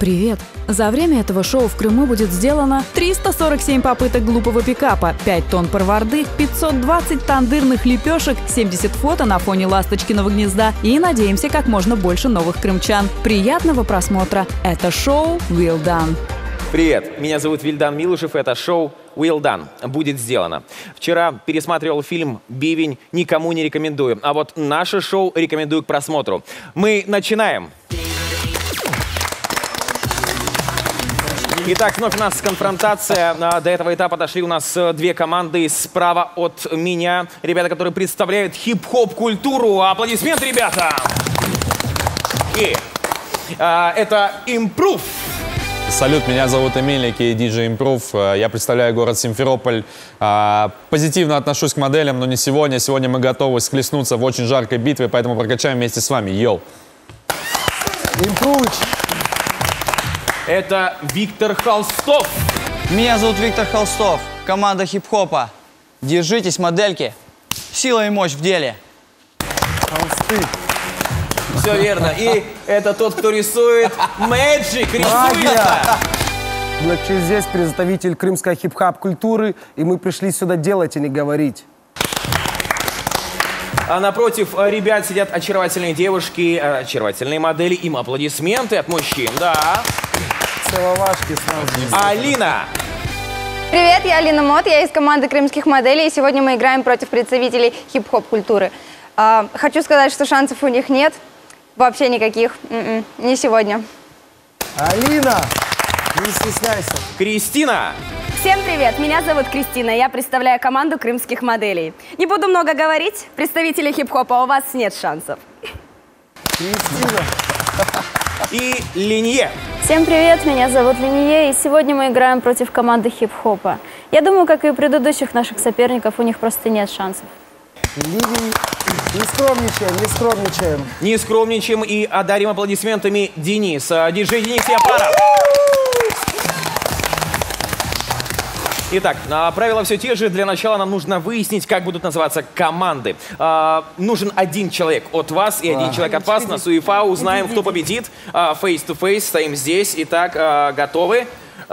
Привет! За время этого шоу в Крыму будет сделано 347 попыток глупого пикапа, 5 тонн парварды, 520 тандырных лепешек, 70 фото на фоне ласточкиного гнезда и, надеемся, как можно больше новых крымчан. Приятного просмотра! Это шоу «Well Done». Привет, меня зовут Вильдан Милушев, это шоу «Well Done». Будет сделано. Вчера пересматривал фильм «Бивень», никому не рекомендую. А вот наше шоу рекомендую к просмотру. Мы начинаем. Итак, вновь у нас конфронтация. До этого этапа дошли у нас две команды. Справа от меня ребята, которые представляют хип-хоп-культуру. Аплодисменты, ребята! И это Improve. Салют, меня зовут Эмиль, диджей Improve. Я представляю город Симферополь. Позитивно отношусь к моделям, но не сегодня. Сегодня мы готовы схлестнуться в очень жаркой битве, поэтому прокачаем вместе с вами. Йоу! Improve. Это Виктор Холстов. Меня зовут Виктор Холстов, команда хип-хопа. Держитесь, модельки. Сила и мощь в деле. Холсты. Все верно. И это тот, кто рисует Magic. Рисует. Значит, здесь представитель крымской хип-хоп культуры, и мы пришли сюда делать, а не говорить. А напротив ребят сидят очаровательные девушки, очаровательные модели. Им аплодисменты от мужчин, да. Целовашки сразу. Алина. Привет, я Алина Мот, я из команды крымских моделей, и сегодня мы играем против представителей хип-хоп культуры. Хочу сказать, что шансов у них нет, вообще никаких, не сегодня. Алина, не стесняйся. Кристина. Всем привет, меня зовут Кристина, я представляю команду крымских моделей. Не буду много говорить, представители хип-хопа, у вас нет шансов. Кристина. И Линье. Всем привет, меня зовут Линье, и сегодня мы играем против команды хип-хопа. Я думаю, как и у предыдущих наших соперников, у них просто нет шансов. Ливень. Не скромничаем, не скромничаем. Не скромничаем и одарим аплодисментами Денис. Диджей Денис, я пара. Итак, правила все те же. Для начала нам нужно выяснить, как будут называться команды. Нужен один человек от вас и один человек от вас. На СУЕФА узнаем, кто победит. Face-to-face, стоим здесь. Итак, готовы?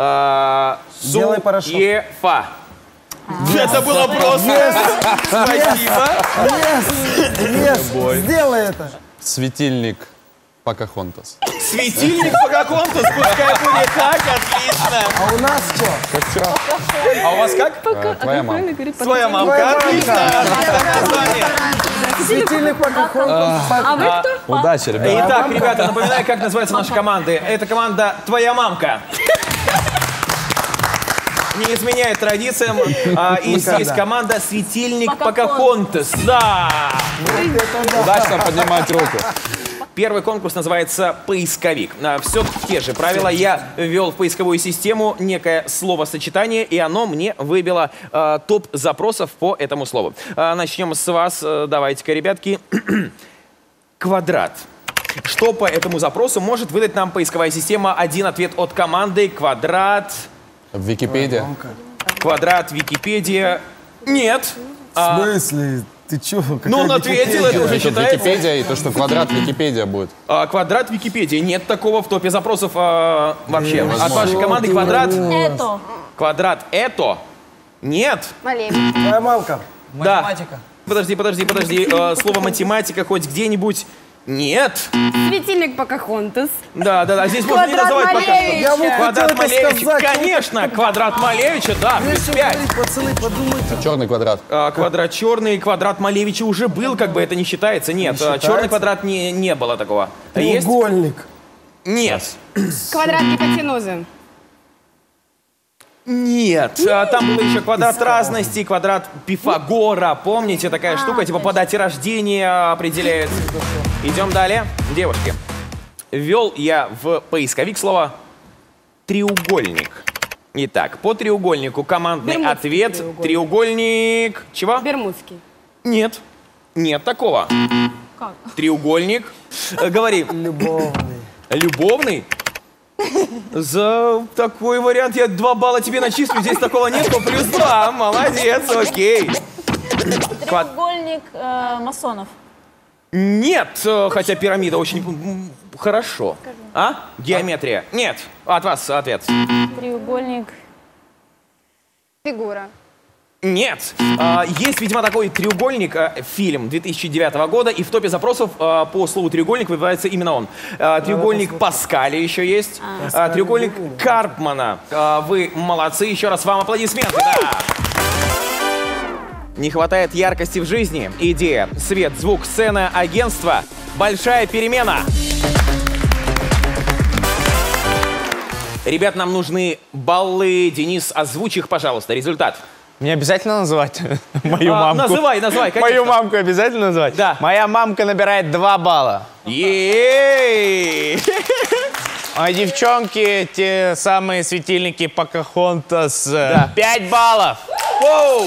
СУЕФА. Это было просто. Спасибо. Сделай это. Светильник Покахонтас. Светильник Покахонтас, пускай будет так, отлично. А у нас что? А у вас как? Твоя мама. Твоя мамка, отлично. Светильник Покахонтас. А вы кто? Удачи, ребята. Итак, ребята, напоминаю, как называется наша команда. Это команда «Твоя мамка». Не изменяет традициям. И здесь команда «Светильник Покахонтас». Да! Удачно поднимать руку. Первый конкурс называется «Поисковик». Все те же правила. Я ввел в поисковую систему некое словосочетание, и оно мне выбило топ запросов по этому слову. Начнем с вас. Давайте-ка, ребятки. Квадрат. Что по этому запросу может выдать нам поисковая система? Один ответ от команды. Квадрат. Википедия. Квадрат, Википедия. Нет. В смысле? Ты чё? Ну, он ответил, это уже считается. Википедия и то, что квадрат Википедия будет. Квадрат Википедии. Нет такого в топе запросов вообще. От вашей команды квадрат. Это. Квадрат это. Нет. Малевич. Твоя мамка. Да. Математика. Подожди. Слово математика хоть где-нибудь. Нет. Светильник Покахонтас. Да. Здесь можно не называть пока что. Я вот Квадрат хотел это Малевича. сказать. Конечно, квадрат Малевича, да, плюс 5. Пацаны, подумайте. Черный квадрат. Квадрат черный, квадрат Малевича уже был, как бы это не считается. Нет, считается? черный квадрат не было такого. Есть? Треугольник. Нет. Квадрат гипотенузы. Нет. Там был еще квадрат разности, квадрат Пифагора. Помните, такая штука, типа по дате рождения определяет. Идем далее. Девушки, ввел я в поисковик слово «треугольник». Итак, по треугольнику командный Бермудский ответ. Треугольник. Чего? Бермудский. Нет. Нет такого. Как? Треугольник. Говори. Любовный. Любовный? За такой вариант я 2 балла тебе начислю. Здесь такого нет, но плюс 2. Молодец, окей. Треугольник масонов. Нет, хотя пирамида очень хорошо. А? Геометрия. Нет. От вас ответ. Треугольник. Фигура. Нет. Есть, видимо, такой треугольник, фильм 2009 года, и в топе запросов по слову треугольник выбивается именно он. Треугольник Паскаля еще есть. Треугольник Карпмана. Вы молодцы. Еще раз вам аплодисменты. Да. Не хватает яркости в жизни. Идея, свет, звук, сцена, агентство. Большая перемена. Ребят, нам нужны баллы. Денис, озвучь их, пожалуйста. Результат. Мне обязательно называть мою мамку? Называй, конечно. Мою мамку обязательно называть? Да. Моя мамка набирает 2 балла. Ей! А девчонки, те самые светильники Покахонтас, Да. 5 баллов. Воу!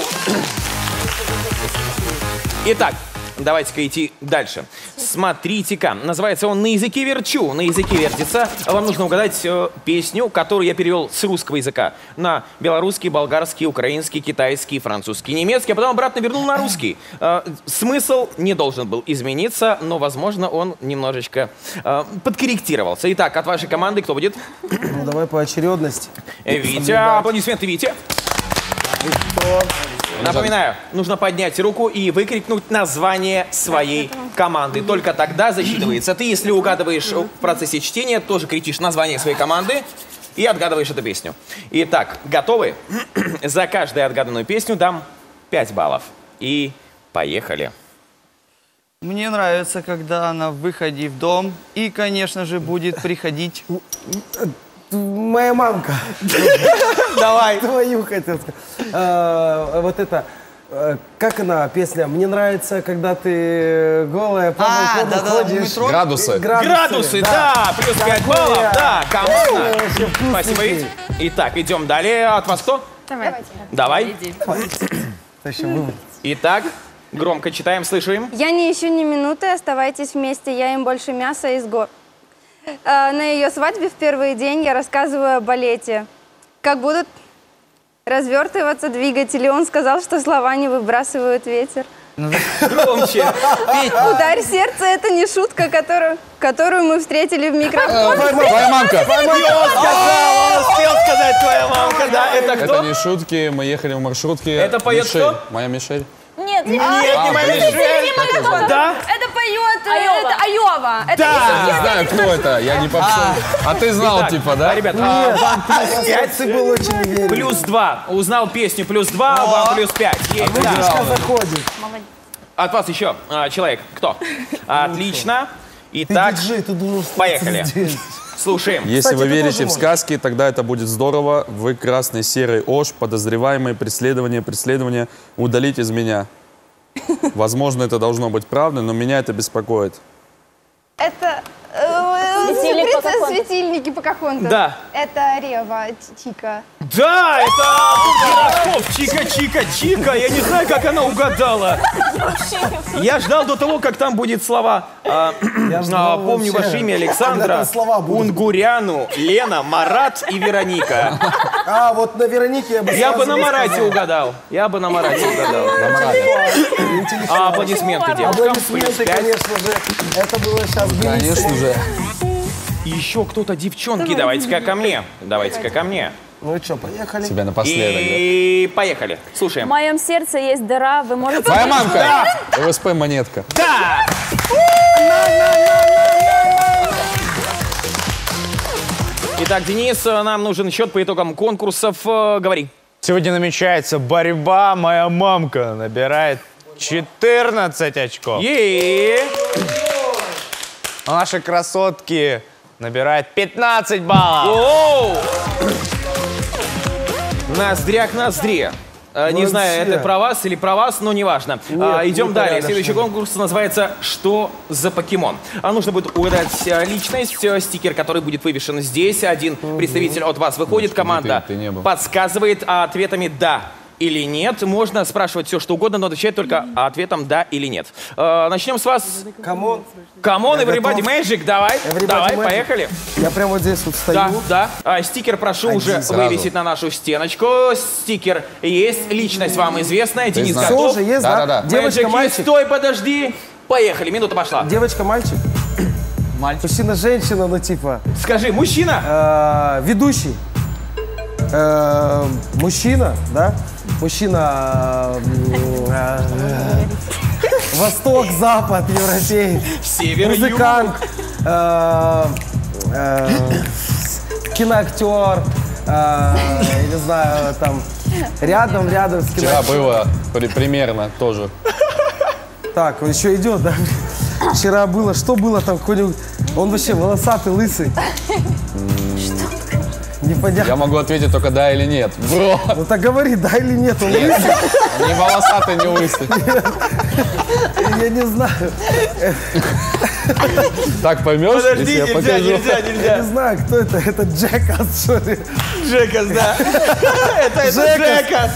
Итак, давайте-ка идти дальше. Смотрите-ка, называется он «На языке верчу». На языке вертится. Вам нужно угадать песню, которую я перевел с русского языка на белорусский, болгарский, украинский, китайский, французский, немецкий, а потом обратно вернул на русский. Смысл не должен был измениться, но, возможно, он немножечко подкорректировался. Итак, от вашей команды кто будет? Ну, давай по очередности. Витя, аплодисменты, Витя. Напоминаю, нужно поднять руку и выкрикнуть название своей команды. Только тогда засчитывается. Ты, если угадываешь в процессе чтения, тоже кричишь название своей команды и отгадываешь эту песню. Итак, готовы? За каждую отгаданную песню дам 5 баллов. И поехали. Мне нравится, когда она в выходе в дом и, конечно же, будет приходить. Моя мамка. Давай. Твою хотел сказать. Вот это, как она, песня? Мне нравится, когда ты голая по балкону ходишь. Градусы. Градусы, да, плюс 5 баллов, да, команда. Спасибо, Вить. Итак, идем далее. От вас кто? Давай. Итак, громко читаем, слышим. Я не ищу ни минуты, оставайтесь вместе, я им больше мяса из гор. На ее свадьбе в первый день я рассказываю о балете. Как будут развертываться двигатели. Он сказал, что слова не выбрасывают ветер. Громче. Ударь сердце, это не шутка, которую мы встретили в микрофон. Твоя мамка. Он успел сказать твоя мамка, да. Это кто? Это не шутки, мы ехали в маршрутке. Это поет Мишель. кто? Моя Мишель. Нет, Нет, не моя Мишель. Да? Это поет Айова. Это Не знаю, кто это, я не попал. А ты знал, Итак, типа, да? Ребят, вам плюс 5. Ты был очень уверен. Плюс 2. Узнал песню плюс 2, вам плюс 5. Заходит. От вас еще человек. Кто? Отлично. Итак, Диджей, ты должен поехали. здесь. Слушаем. Если Кстати, вы ты верите тоже в можешь. сказки, тогда это будет здорово. Вы красный, серый, ож, подозреваемый, преследование, удалить из меня. Возможно, это должно быть правдой, но меня это беспокоит. Это Светильник Покахонтас. светильники Покахонтас. Да. Это Рева, Чика. Да, это гороскоп. Чика. Я не знаю, как она угадала. Я ждал до того, как там будет слова. ждал Помню вообще, ваше имя когда Александра, там слова будут. Унгуряну, Лена, Марат и Вероника. А, вот на Веронике я бы Я бы сразу на не Марате сказал. угадал. Аплодисменты девушкам. Плюс Аплодисменты, 5. конечно же. Это было сейчас Конечно же. Еще кто-то, девчонки, давайте-ка ко мне. Давайте-ка ко мне. Ну что, поехали. Тебя напоследок. И поехали. В Слушаем. моем сердце есть дыра, вы можете... Твоя мамка. ЛСП монетка. Да! Итак, Денис, нам нужен счет по итогам конкурсов. Говори. Сегодня намечается борьба. Моя мамка набирает 14 очков. А наши красотки набирают 15 баллов. Оу! Ноздря к ноздре. Не знаю, это про вас или про вас, но неважно. Идем далее. Следующий конкурс называется «Что за покемон?». Нужно будет угадать личность, стикер, который будет вывешен здесь. Один представитель от вас выходит, команда ты не был. подсказывает ответами «да» или нет. Можно спрашивать все, что угодно, но отвечать только ответом «да» или нет. Начнем с вас. Камон. Камон, Я Everybody готов. Magic, давай. Everybody Давай, Magic. поехали. Я прям вот здесь вот стою. Да. Стикер прошу Один уже сразу. вывесить на нашу стеночку. Стикер есть, личность вам известная. Денис знаешь. Все готов. уже есть, да? Да-да-да. Девочка, Magic, мальчик. стой, подожди. Поехали, минута пошла. Девочка, мальчик? Мальчик. Мужчина, женщина, ну типа. Скажи, мужчина? Ведущий. Мужчина, да? Мужчина. Восток, Запад, Европей. Север, Музыкант. Киноактер. Я не знаю, там. Рядом с Вчера киноактером. было примерно тоже. Так, он еще идет, да? Вчера было, что было там, какой-нибудь... Он вообще волосатый, лысый. Непонятно. Я могу ответить только да или нет. Бро, Ну так говори, да или нет, он лысый? не волосатый, не лысый. Я не знаю. Так поймешь, если я покажу? Я не знаю, кто это. Это Джекас, что ли? Джекас, да. Это Джекас.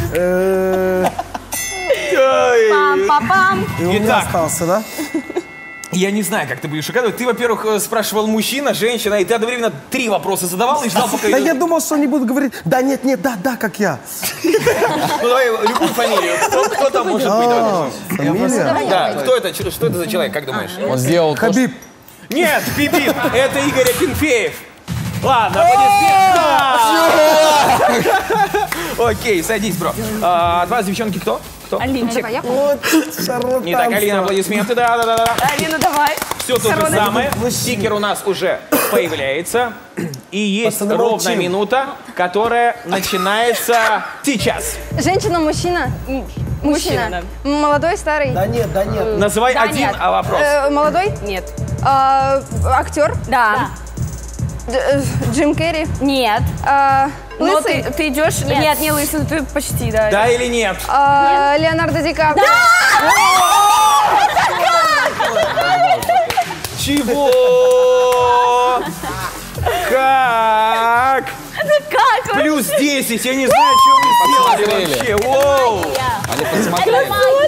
Пам-пам-пам. И у меня Итак. остался, да? Я не знаю, как ты будешь угадывать. Ты, во-первых, спрашивал мужчина, женщина, и ты одновременно 3 вопроса задавал и ждал, пока... Да я думал, что они будут говорить, да, нет, да, как я. Ну давай любую фамилию. Кто там может быть? Давай. Фамилия? Да, кто это? Что это за человек, как думаешь? Он сделал то, что... Хабиб. Нет, Бибип, это Игорь Акинфеев. Ладно, аплодисменты. Окей, садись, бро. От вас, девчонки, кто? Алинчик. Вот, шарлатанство. Итак, Алина, аплодисменты. Да. Алина, давай. Все то же самое. Стикер у нас уже появляется. И есть Пацаны, ровно молчим. минута, которая начинается сейчас. Женщина, мужчина? Мужчина. Молодой, старый? Да нет. Называй Да, один нет. вопрос. Молодой? Нет. Актер? Да. Джим Керри? Нет. Но Лысый? ты идешь... Нет, не лысый, но ты почти, да. Да или нет? Леонардо Ди Каприо? Чего? Как? Как? Плюс 10, я не знаю, что вы сделали вообще. Воу! Они подсмотрели.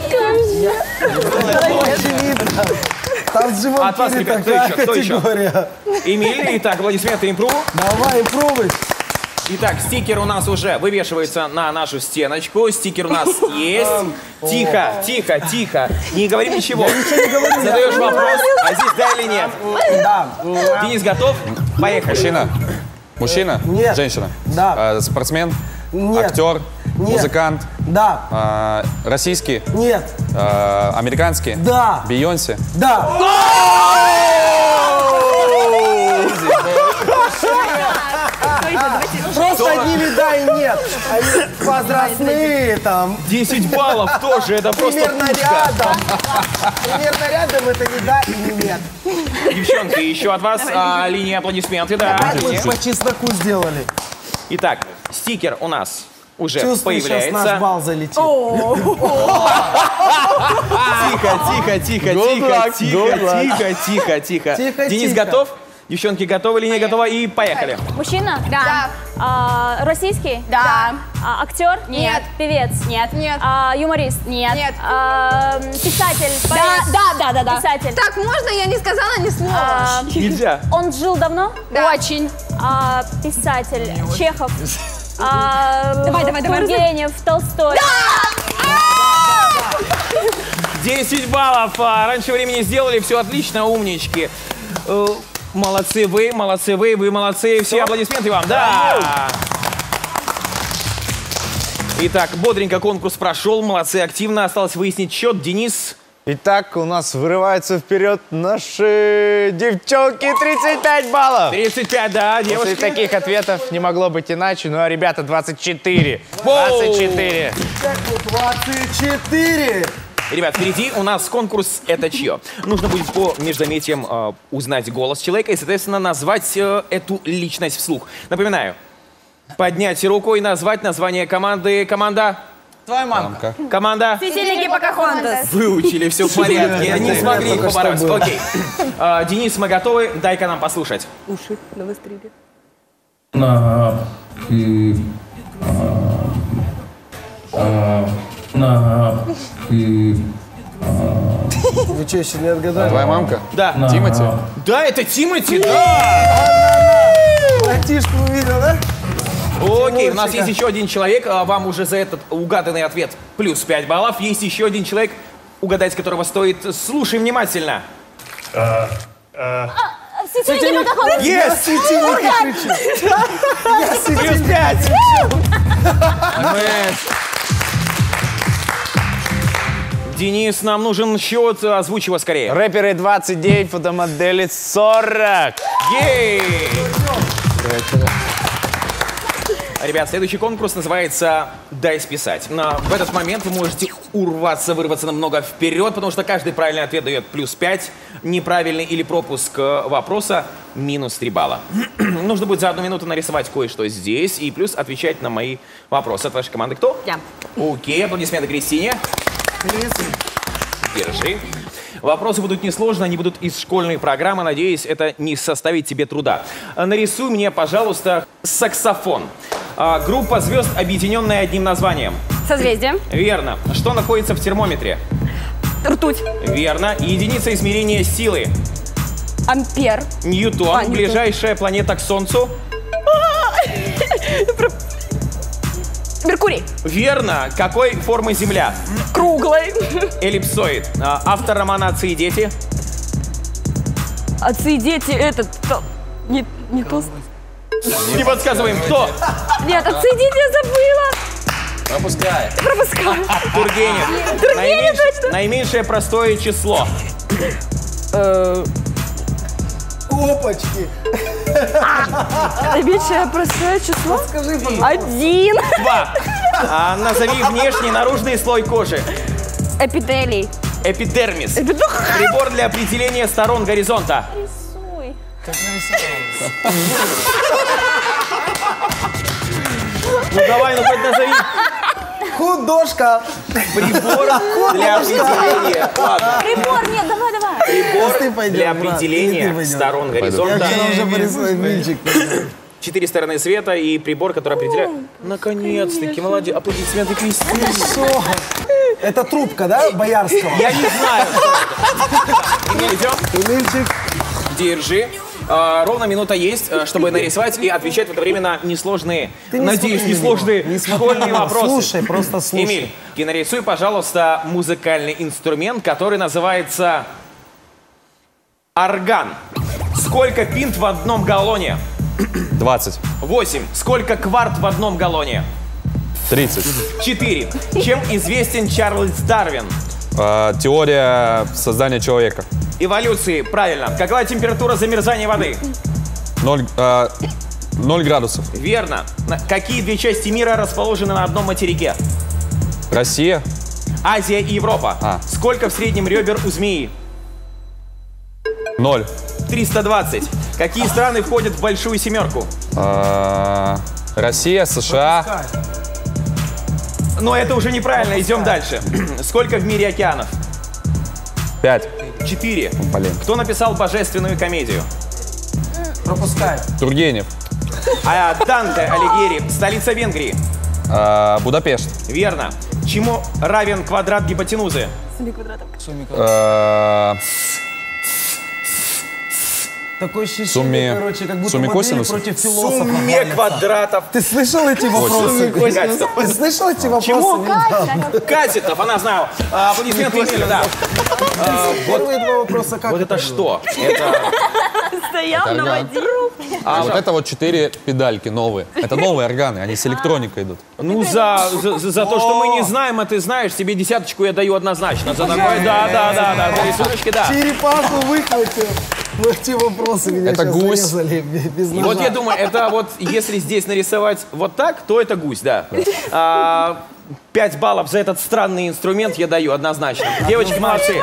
Очевидно. Там с Джимом От вас, Керри ребят, такая кто еще? категория. Эмиль, итак, аплодисменты импру. Давай, пробуй. Итак, стикер у нас уже вывешивается на нашу стеночку. Стикер у нас есть. Тихо. Не говори ничего. Задаешь вопрос, а здесь да или нет. Да. Денис готов? Поехали. Мужчина? Нет. Женщина? Да. Спортсмен? Нет. Актер? Нет. Музыкант? Да. Российский? Нет. Американский? Да. Бейонсе? Да. Просто одними да и нет. Они возрастные там. 10 баллов тоже, это просто Примерно пушка. рядом. Примерно рядом это не да и не нет. Девчонки, еще от вас линия аплодисменты. Да. Как мы по чесноку сделали. Итак, стикер у нас уже Чувствую, сейчас наш появляется. бал залетит. Тихо. Тихо, Денис тихо. готов? Девчонки готовы, линия готова и поехали. Мужчина? Да. Российский? Да. Актер? Нет. Певец? Нет. Юморист? Нет. Нет. Писатель? Да. Писатель. Так, можно я не сказала ни слова? Нельзя. Он жил давно? Да. Очень. Писатель. Чехов. Давай. Тургенев, Толстой. 10 баллов. Раньше времени сделали, все отлично, умнички. Молодцы вы, вы молодцы. Все аплодисменты вам. Да. Итак, бодренько конкурс прошел, молодцы, активно. Осталось выяснить счет. Денис. Итак, у нас вырываются вперед наши девчонки. 35 баллов. 35, да, После девушки. таких ответов не могло быть иначе. Ну а ребята 24. 24. 24. Ребят, впереди у нас конкурс «Это чье?». Нужно будет по междометиям узнать голос человека и, соответственно, назвать эту личность вслух. Напоминаю, поднять руку и назвать название команды. Команда? Твоя мамка. Команда? Светильники Покахонтас. Выучили, все в порядке. Не смогли их Только что побороться. было. Окей. Денис, мы готовы. Дай-ка нам послушать. Уши навострили. Вы что, еще не отгадали? Твоя мамка? Да. Тимати? Да, это Тимати, да! Братишку увидел, да? Окей, у нас есть еще один человек. Вам уже за этот угаданный ответ плюс 5 баллов. Есть еще один человек. угадать которого стоит. Слушай внимательно. Светильник водохода. Есть! Светильники кричу. Я Плюс 5. Денис, нам нужен счет. Озвучь его скорее. Рэперы 29, фотомодели 40. Ей! Ребят, следующий конкурс называется «Дай списать». В этот момент вы можете вырваться намного вперед, потому что каждый правильный ответ дает плюс 5, неправильный или пропуск вопроса минус 3 балла. Нужно будет за 1 минуту нарисовать кое-что здесь и плюс отвечать на мои вопросы. От вашей команды кто? Я. Окей, аплодисменты Кристине. Держи. Вопросы будут несложные, они будут из школьной программы. Надеюсь, это не составит тебе труда. Нарисуй мне, пожалуйста, саксофон. Группа звезд, объединенная одним названием. Созвездие. Верно. Что находится в термометре? Ртуть. Верно. Единица измерения силы. Ампер. Ньютон. Ньютон. Ближайшая планета к Солнцу. Меркурий. Верно. Какой формы Земля? Круглый. Эллипсоид. Автор романа «Отцы и дети». Отцы и дети, не толстый. Не подсказываем, кто? Нет, отцы и дети я забыла. Пропускай. Пропускаю. Тургенев. Тургенев, точно. Наименьшее простое число. Опачки. Наименьшее простое число. Скажи, пожалуйста. 1. 2. Назови внешний наружный слой кожи. Эпителий. Эпидермис. Прибор для определения сторон горизонта. Рисуй. Ну давай, хоть назови. Художка. Прибор для определения. Ладно. Прибор, нет, давай. Прибор для определения сторон Я горизонта. вчера уже порисовал мильчик. 4 стороны света и прибор, который определяет. Наконец-таки, молодец. Аплодисменты Кристине. Это трубка, да, Боярского? Я не знаю. Идем. Мильчик. Держи. Ровно минута есть, чтобы нарисовать и отвечать в это время на несложные, надеюсь, несложные школьные вопросы. Слушай, просто слушай. Эмиль, и нарисуй, пожалуйста, музыкальный инструмент, который называется орган. Сколько пинт в одном галлоне? 20. 8. Сколько кварт в одном галлоне? 30. 4. Чем известен Чарльз Дарвин? Теория создания человека. Эволюции, правильно. Какова температура замерзания воды? 0 градусов. Верно. Какие две части мира расположены на одном материке? Россия. Азия и Европа. Сколько в среднем ребер у змеи? 0. 320. Какие страны входят в большую семерку? Россия, США. Но это уже неправильно, идем дальше. Сколько в мире океанов? 5. 4. Блин. Кто написал божественную комедию? Пропускай. Тургенев. Данте Алигьери. Столица Венгрии. Будапешт. Верно. Чему равен квадрат гипотенузы? Такое ощущение, короче, как будто сумме модели косинусов? против философов. Сумме валятся. квадратов. Ты слышал эти вопросы? Ты слышал эти вопросы? Чему? Катетов, она знала. Аплодисменты Эмилю, да. Первые два вопроса как? Вот это что? Это... Стоял на воде. А вот это вот 4 педальки новые. Это новые органы, они с электроникой идут. Ну, за то, что мы не знаем, а ты знаешь, тебе 10 я даю однозначно. За такое, да, за рисуночки, да. Черепаху выхватил. Ну, эти вопросы меня Это сейчас гусь. зарезали без И ножа. вот я думаю, это вот, если здесь нарисовать вот так, то это гусь, да. 5 баллов за этот странный инструмент я даю однозначно. Девочки, молодцы.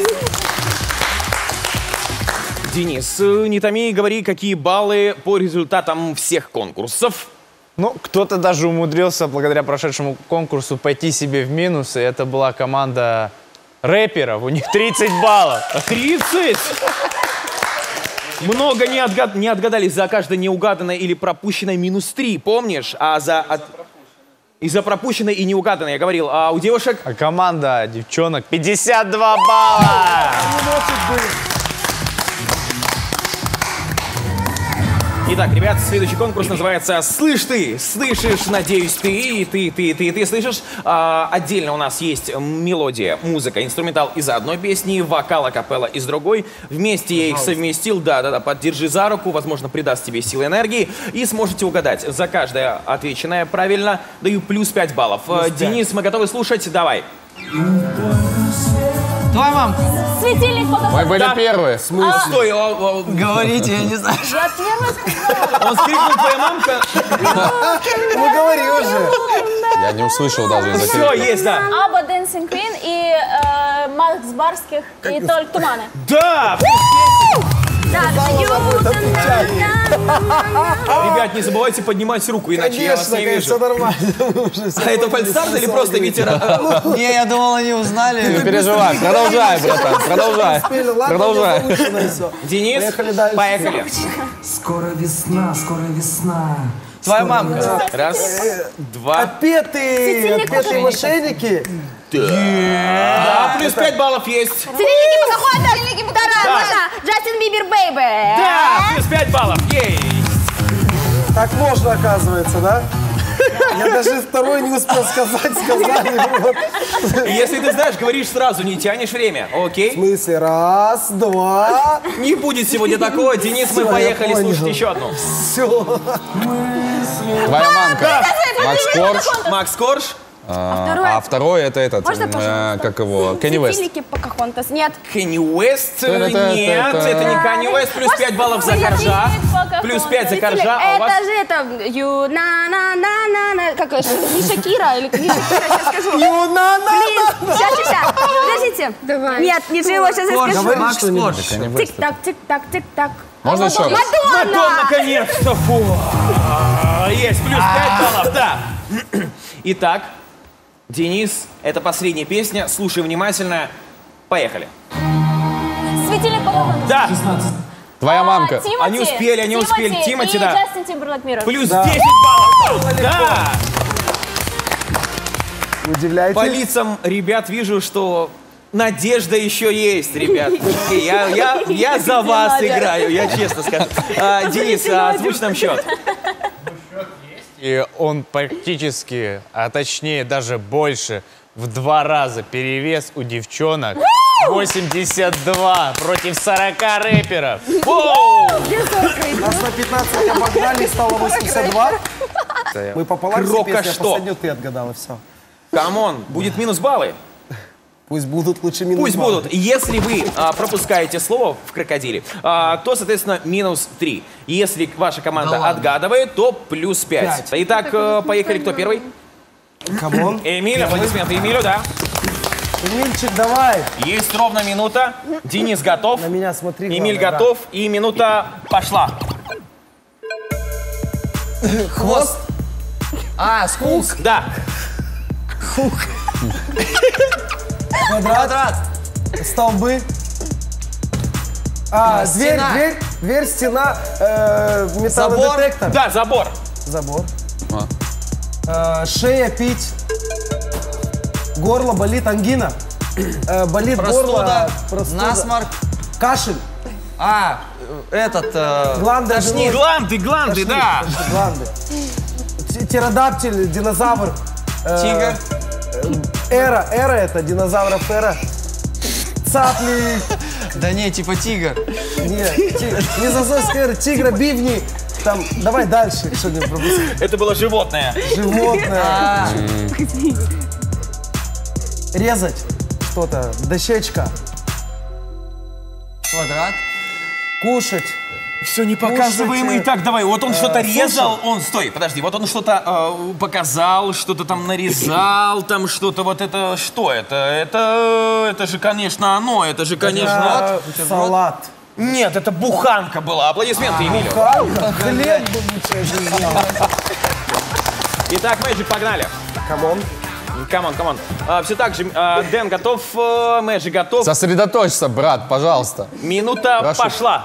Денис, не томи, говори, какие баллы по результатам всех конкурсов. Ну, кто-то даже умудрился, благодаря прошедшему конкурсу, пойти себе в минус, и это была команда рэперов, у них 30 баллов. 30? Много не отгадали за каждое неугаданное или пропущенное минус 3, помнишь? И за пропущенное и неугаданное я говорил. А у девушек? А команда девчонок 52 балла! Итак, ребят, следующий конкурс называется «Слышь ты!» Слышишь, надеюсь, ты слышишь. Отдельно у нас есть мелодия, музыка, инструментал из одной песни, вокал, акапелла из другой. Вместе я их совместил, да, поддержи за руку, возможно, придаст тебе силы энергии. И сможете угадать. За каждое отвеченное правильно даю плюс 5 баллов. Денис, мы готовы слушать? Давай. Твоя мамка. Светильник Покахонтас. Мы были первые. Стой, Говорите, я не знаю. Я первая сказала. он скрикнул «Твоя мамка». Ну говори уже. Я не услышал даже из-за Все, крика. есть, да. Аба, Dancing Queen и Макс Барских и только Туманы. Да! Да, Ребят, не забывайте поднимать руку, иначе я вас не Конечно, все вижу. нормально. А это фальстарт или просто ветеран? Не, я думал, они узнали. Не переживай, продолжай, братан, продолжай. Продолжай. Денис, Поехали дальше. поехали. Скоро весна. Твоя мамка. Раз, два. Отпетые мошенники. Да, плюс 5 баллов есть. Светильники Покахонтас. Светильники Покахонтас. Джастин Бибер, бейби. Да, плюс 5 баллов есть. Так можно, оказывается, да? Я даже второй не успел сказать, сказали. Вот. Если ты знаешь, говоришь сразу, не тянешь время, В окей? смысле, раз, два. Не будет сегодня такого. Денис, мы Всё, поехали я понял. слушать еще одну. Все. Твоя мамка. Макс Корж. Макс Корж. А второй это этот, Можно, пожалуйста? как его, Кенни Уэст. Светильники Покахонтас. Нет. Кенни Уэст. Та-та-та-та. Нет, это не Кенни Уэст. Плюс 5 баллов за Коржа. Плюс 5 за Коржа. А у вас? Это же это... Ю на на на на на Как это? Не Шакира или не Шакира, сейчас скажу. Блин, сейчас. Подождите. Давай. Нет, ничего, сейчас я скажу. Говори Макс что-нибудь. Корж. Кенни Уэст. Тик-так, тик-так, тик-так. Можно еще раз? Мадонна, наконец-то! Фу. Есть, плюс 5 баллов, да. Итак, Денис, это последняя песня. Слушай внимательно. Поехали. Светильник Покахонтас. Да, Твоя мамка. Тимати. Они успели, они успели. Тимати, и да. Джастин Тимберлейк Mirror. Плюс 10 баллов. Да. Удивляйтесь. По лицам ребят вижу, что надежда еще есть, ребят. Я за вас играю, я честно скажу. Денис, озвучь нам счет. И он практически, а точнее даже больше, в 2 раза перевес у девчонок. 82 против 40 рэперов. Нас на 15 обогнали, стало 82. Мы пополам все Крока песни, а что? последнюю ты отгадала, все. Камон, будет минус баллы. Пусть будут лучше минус. Пусть баллы. будут. Если вы пропускаете слово в крокодиле, то, соответственно, минус 3. Если ваша команда отгадывает, то плюс 5. Итак, поехали. Кто первый? Камон. Эмиль, аплодисменты Эмилю, да. Эмильчик, давай. Есть ровно минута. Денис готов. На меня смотри. Эмиль главное, готов. И минута пошла. Хвост. А, скулк. Да. Квадрат. Столбы. Дверь, стена, металлодетектор. Да, забор. Забор. Шея, пить. Горло болит, ангина. Болит горло. Простуда. Насморк. Кашель. А, этот... Гланды. Тошнит. Гланды, да. Гланды. Птеродактиль, динозавр. Тигр. Эра это, динозавров эра. Цапли. Да не, типа тигр. Не зазойская эра, тигра, бивни. Там, давай дальше, что-нибудь пропусти. Это было животное. Животное. Резать что-то, дощечка. Квадрат. Кушать. Все не показываем. Итак, давай. Вот он что-то резал. Стой, подожди. Вот он что-то показал, что-то там нарезал, там что-то вот это. Что это? Это же, конечно, оно. Это же, конечно... Салат. Нет, это буханка была. Аплодисменты Эмилю. Хлеб бы лучше. Итак, Мэджик, погнали. Камон. Камон. Все так же. Дэн готов, Мэджик готов. Сосредоточься, брат, пожалуйста. Минута Прошу. пошла.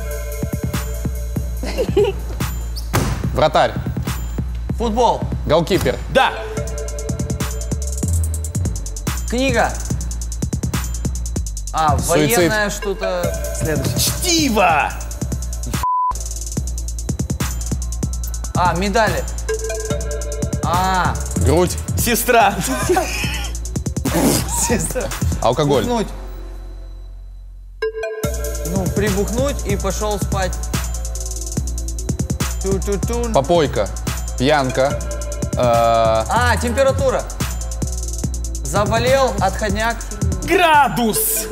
Вратарь. Футбол. Голкипер. Да. Книга. А, Суицид. военное что-то... Следующий. Чтиво. А, медали. А. Грудь. Сестра. Сестра. Алкоголь. Бухнуть. Ну, прибухнуть и пошел спать. Ту-ту-тун. Попойка. Пьянка. А, температура. Заболел, отходняк. Градус.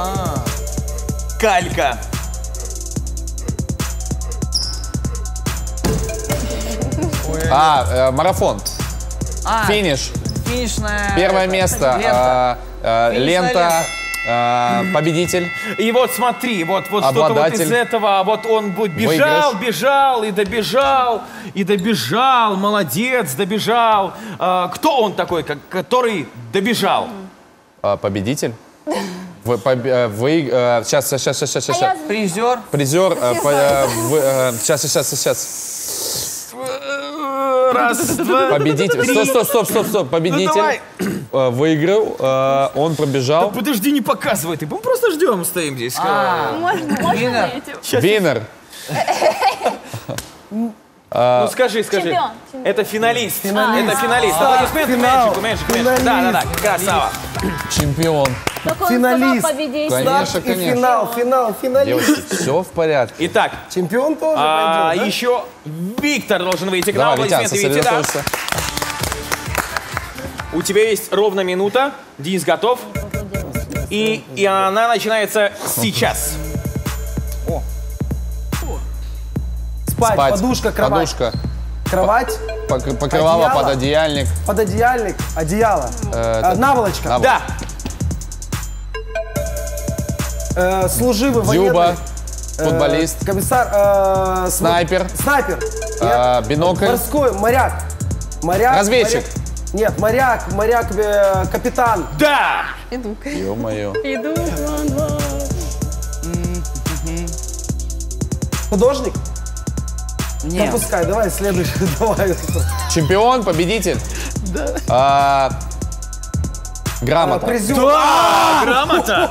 Калька. Марафон. Финиш. Финишная. Первое место. Лента. Победитель. И вот смотри, вот что-то вот из этого, вот он бежал, бежал и добежал, молодец, добежал. Кто он такой, который добежал? Победитель. Сейчас. Призер. Призер. Сейчас. Раз, два, победитель. три. Стоп. Победитель. Выиграл. Он пробежал. Да подожди, не показывай ты. Мы просто ждем, стоим здесь. Можно Винер. Ну скажи. Чемпион. Это финалист. Это финалист. Аплодисменты менеджику. Да. Красава. Чемпион. Финалист. Конечно. Финал, финалист. Девочки, все в порядке. Итак. Чемпион тоже пойдет, да? Еще Виктор должен выйти к нам. Аплодисменты, Витя, да. У тебя есть ровно минута. Денис готов. И она начинается сейчас. Спать, подушка, кровать. Кровать. Покрывало, пододеяльник. Пододеяльник, одеяло. Наволочка. Да. Служивый, Дзюба. военный. Футболист. Комиссар. Снайпер. Снайпер. Бинокль. Морской, моряк. Разведчик. Нет, моряк, капитан. Да. Ё-моё. Художник? Нет. Пропускай, давай следующий. Давай. Чемпион, победитель. Да. Грамота. Призер. Да, грамота.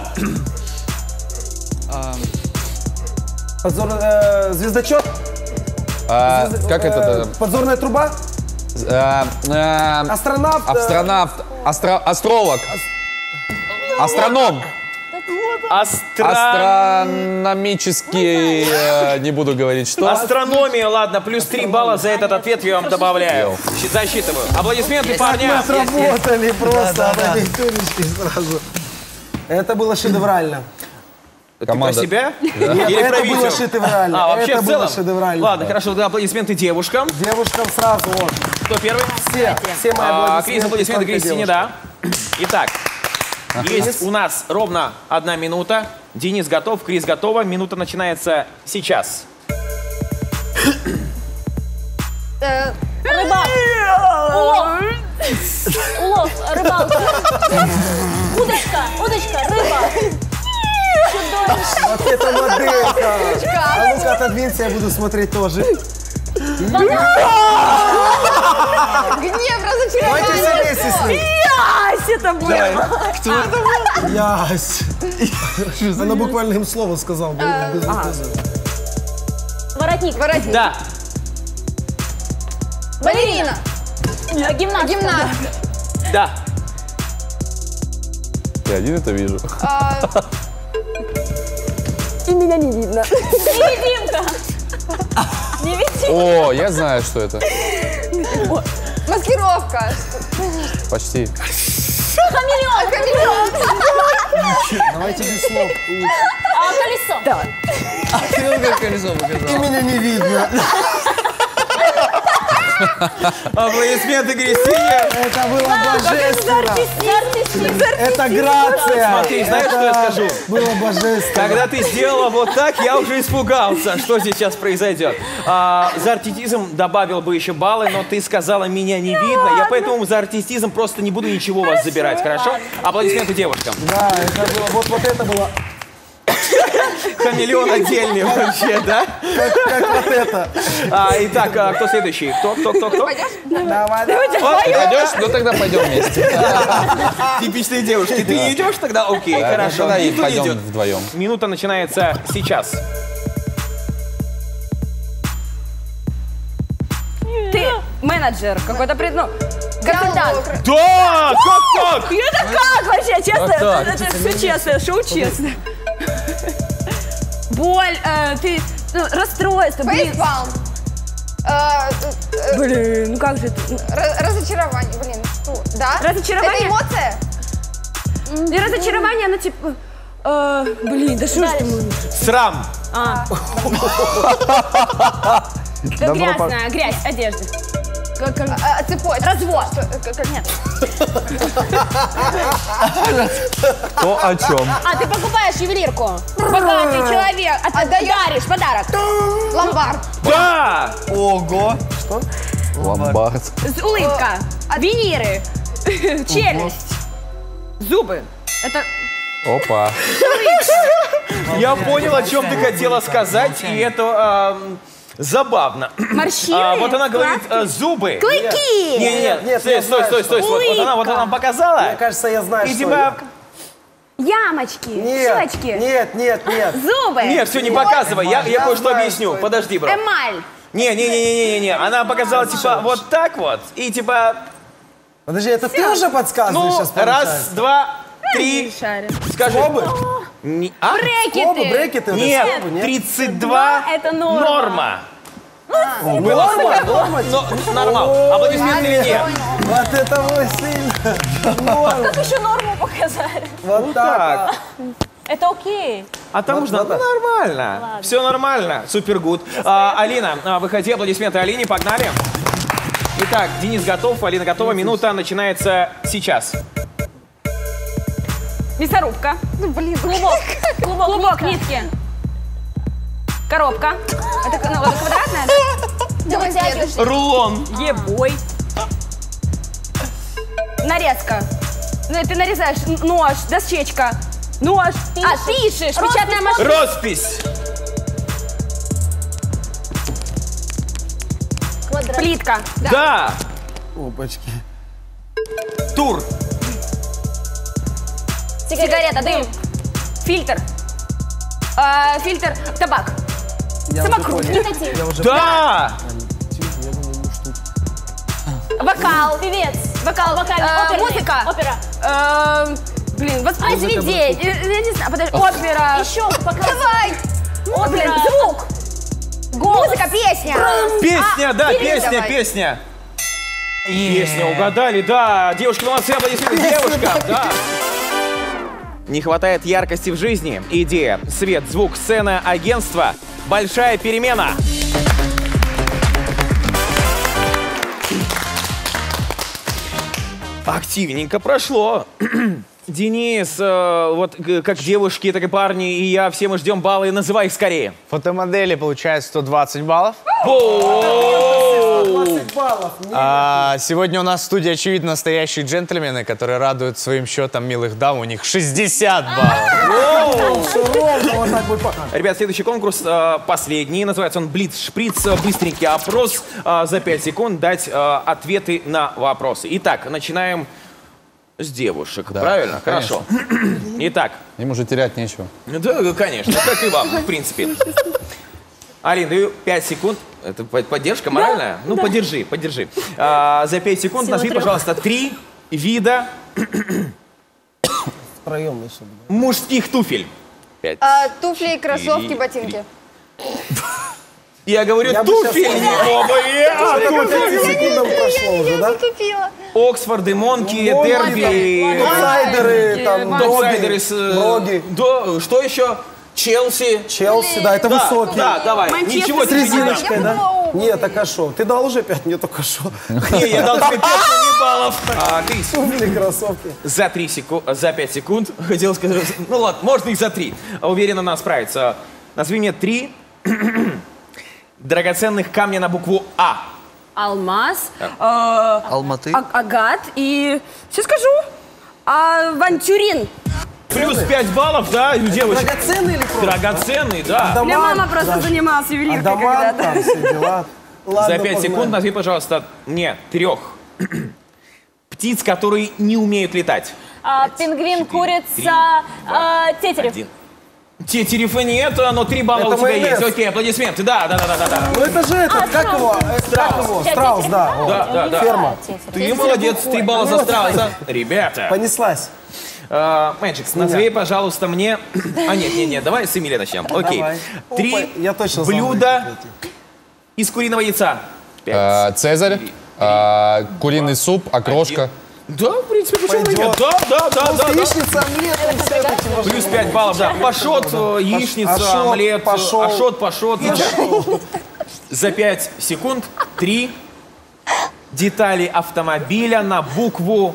Звездочет. Как это? Подзорная труба. Астронавт. Астролог. Астроном. Астрономический, не буду говорить, что. Астрономия, ладно, плюс 3 балла за этот ответ я вам добавляю. Засчитываю. Аплодисменты, парня. Мы сработали просто. Сразу. Это было шедеврально. Команда. Про себя? Нет, Или это про было видео? шедеврально. Вообще Это в было целом? шедеврально. Ладно, хорошо, тогда аплодисменты девушкам. Девушкам сразу вот. Кто первый? Все мои Крис, аплодисменты Кристине, да. Итак, есть у нас ровно 1 минута. Денис готов, Крис готова. Минута начинается сейчас. Рыбак. Улов, рыбалка. Удочка, рыба. Вот это моделька. А ну-ка отодвинься, я буду смотреть тоже. Гнев, разочарование. Давайте все вместе с ним. Ясь, это было. Кто это был? Ясь. Она буквально им слово сказал. Воротник. Да. Балерина. Гимнаст. Да. Я один это вижу. И меня не видно. Невидимка. О, я знаю, что это. Маскировка. Почти. Хамелеон. Давайте без слов. Колесо. Да. Колесо показал. И меня не видно. Аплодисменты Кристине. Это было божественно. Это грация. Смотри, знаешь, что я скажу? Было божественно. Когда ты сделала вот так, я уже испугался, что сейчас произойдет. За артистизм добавил бы еще баллы, но ты сказала, меня не видно. Я поэтому за артистизм просто не буду ничего у вас забирать, хорошо? Аплодисменты девушкам. Да, это было, вот это было. Хамелеон отдельный вообще, да? Как вот это. Итак, кто следующий? Кто? Пойдешь? Давай. Пойдешь? Ну тогда пойдем вместе. Типичные девушки. Ты не идешь тогда? Окей, хорошо. Тогда и Никто не пойдем идет. вдвоем. Минута начинается сейчас. Менеджер, какой-то консультант. Да, как так? Это как вообще? Честно, это все честно, шоу честно. Боль, ты, расстройство, блин. Фейспалм. Блин, ну как же это? Разочарование, блин. Да? Разочарование? Это эмоция? И разочарование, оно типа... блин, да что ж ты... Срам. Грязная, грязь, одежды. Цепочка. Развод. Нет. То о чем? А ты покупаешь ювелирку. Богатый человек. Даришь подарок. Ломбард. Да! Ого! Что? Ломбард. Улыбка. Виниры. Челюсть. Зубы. Это... Опа. Я понял, о чем ты хотела сказать, и это забавно. Морщины. Вот она говорит зубы. Клыки. Нет, стой. Вот она показала. Мне кажется, я знаю, И что типа... Ямочки. Щечки. Нет. Зубы. Нет, все, не показывай, я кое-что знаю, объясню. что Подожди, бро. Эмаль. Не. Она показала, типа, вот так вот, и типа... Подожди, это ты уже подсказываешь сейчас, раз, два, три. Скажи. Скобы? Брекеты. Брекеты? Нет, 32 это норма. Норма. Норма? Нормал. Аплодисменты или нет? Вот это мой сильно. Как еще норму показали? Вот так. Это окей. А там нужно нормально. Все нормально. Супер гуд. Алина, выходи, аплодисменты Алине, погнали. Итак, Денис готов, Алина готова. Минута начинается сейчас. Мясорубка. Ну, блин. Клубок нитки. Коробка. Это квадратная, да? Давай следующий. Рулон. Ебой. Нарезка. Ты нарезаешь нож, дощечка. Нож. Пишешь. Печатная машина. Роспись. Плитка. Да. Опачки. Тур. Сигарета, дым. Фильтр. Фильтр. Табак. Самокрут. Да. Вокал. Певец. Вокал, вокальный. Музыка. Опера. Блин, воспроизведение. Я не знаю, подожди. Опера. Еще показывай. Давай. Блин, звук. Музыка, песня. Песня, да, песня. Песня, угадали, да. Девушка, молодцы, аплодисменты. Девушка, да. Не хватает яркости в жизни. Идея, свет, звук, сцена, агентство. Большая перемена. Активненько прошло. Денис, вот как девушки, так и парни, и я, все мы ждем баллы. Называй их скорее. Фотомодели получают 120 баллов. 20 баллов. Сегодня у нас в студии, очевидно, настоящие джентльмены, которые радуют своим счетом милых дам. У них 60 баллов. Ребят, следующий конкурс последний. Называется он Блиц-шприц. Быстренький опрос. За 5 секунд дать ответы на вопросы. Итак, начинаем с девушек. Да, правильно? Конечно. Хорошо. Итак. Им уже терять нечего. Да, конечно. Как и вам, в принципе. Алин, даю 5 секунд. Это поддержка моральная? Ну, подержи. За 5 секунд назови, пожалуйста, 3 вида мужских туфель. 5. Туфли, кроссовки, ботинки. Я говорю, туфель, не Тупила. Оксфорды, Монки, Дерби, Доксайдеры, Дроги. Что еще? Челси. Челси, да, это высокий. Да, давай. Ничего с резиночкой, да? Нет, так а шо? Ты дал уже 5, мне только шо. Не, я дал тебе 5 баллов. Крис. Туфли, кроссовки. За 5 секунд. Хотел сказать, ну ладно, можно и за 3. Уверен, она справится. Назови мне 3 драгоценных камня на букву А. Алмаз. Алматы. Агат и... Сейчас скажу. Авантюрин. Плюс 5 баллов, да, девочки? Драгоценный или просто? Драгоценный, да. У меня мама просто занималась ювелиркой когда-то. Там все дела. За 5 секунд назови, пожалуйста, мне 3 птиц, которые не умеют летать. Пингвин, курица, тетерев. Тетерева нет, но 3 балла Это у тебя майонез. есть. Окей, аплодисменты. Да. Ну это же этот, как его? Страус, да. Да. Ферма. Ты молодец, 3 балла за Страуса. Ребята. Понеслась. Мэджикс, назови, пожалуйста, мне... нет, давай с Эмили начнем. Окей. Давай. 3 Я точно блюда из куриного яйца. 5. Цезарь, куриный суп, окрошка. Да, в принципе, почему бы нет? Да. Яичница, омлет. Плюс 5 баллов, да. Пашот, яичница, омлет, пашот. За 5 секунд 3 детали автомобиля на букву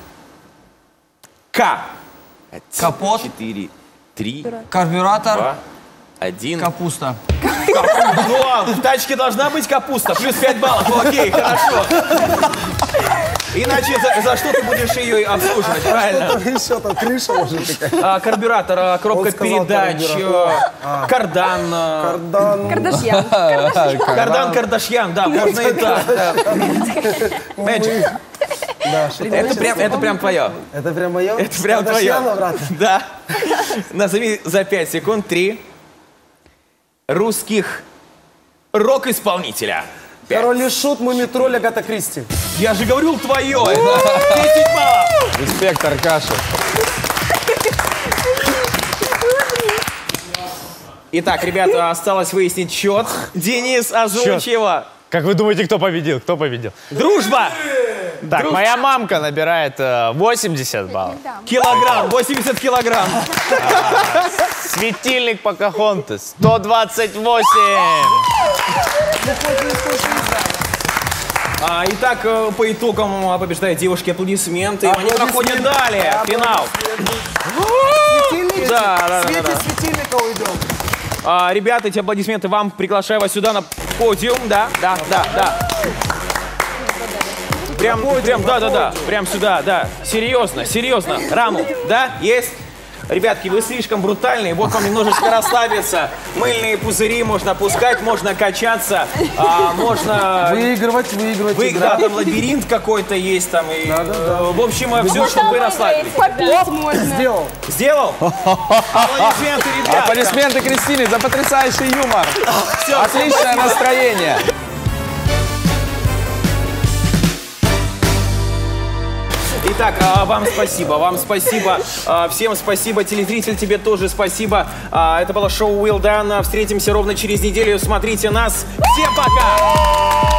К. Капот. 4, 3, Карбюратор. 2, 1. Капуста. Ну, в тачке должна быть капуста. Плюс 5 баллов. Окей, хорошо. Иначе за что ты будешь ее обслуживать, правильно? Еще там крыша может какая. Карбюратор, коробка передач, кардан. Кардашьян. Кардан Кардашьян, да, можно и так. Мэджик. Это прям твое. Это прям мое? Это прям твое. Кардашьяна, брат? Да. Назови за 5 секунд 3 русских рок-исполнителя. 5. Король и Шут, Мумитроль, Агата Кристи. Я же говорил твое. 10 баллов. Респект, Аркаша. Итак, ребята, осталось выяснить счет. Денис, озвучь его. Как вы думаете, кто победил? Кто победил? Дружба! Так, моя мамка набирает 80 баллов. Килограмм, 80 килограмм. Светильник Покахонтас 128. Итак, по итогам побеждают девушки. Аплодисменты. Они проходят далее. Финал. Светильничек. Да. Светильника уйдем. Ребята, эти аплодисменты вам. Приглашаю вас сюда на подиум. Да. Прям, да. Прям сюда, да. Серьезно. Раму, да? Есть? Ребятки, вы слишком брутальные, вот вам немножечко расслабиться. Мыльные пузыри можно опускать, можно качаться, можно... Выигрывать. Да, там лабиринт какой-то есть там. И, в общем, все, чтобы вы расслабились. Попить можно. Сделал? Аплодисменты, ребята. Аплодисменты Кристине за потрясающий юмор. Все, Отличное настроение. Итак, вам спасибо, всем спасибо, телезритель, тебе тоже спасибо. Это было шоу Well Done, встретимся ровно через неделю, смотрите нас, всем пока!